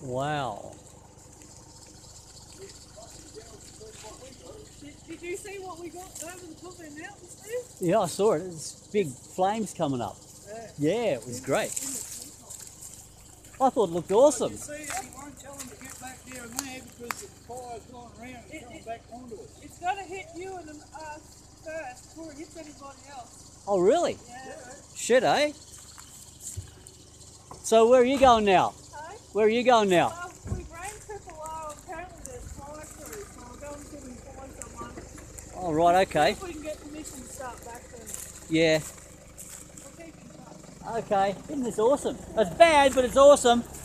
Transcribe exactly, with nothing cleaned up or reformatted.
Wow. Did, did you see what we got over the top of the mountains there? Yeah, I saw it. It's big flames coming up. Yeah. Yeah, it was In the- great. in the treetop. I thought it looked Oh, awesome. you see, you won't tell them to get back there and there because the fire's going around and It- coming it- back onto us. It's got to hit you and us first before it hits anybody else. Oh, really? Yeah. Shit, eh? So where are you going now? Hey? Where are you going now? Well, we brain trip a while. Apparently there's fire crews, so we're going to employ someone. Oh, right, okay. See if we can get permission to start back then. Yeah. We'll keep in touch. Okay. Isn't this awesome? It's bad, but it's awesome.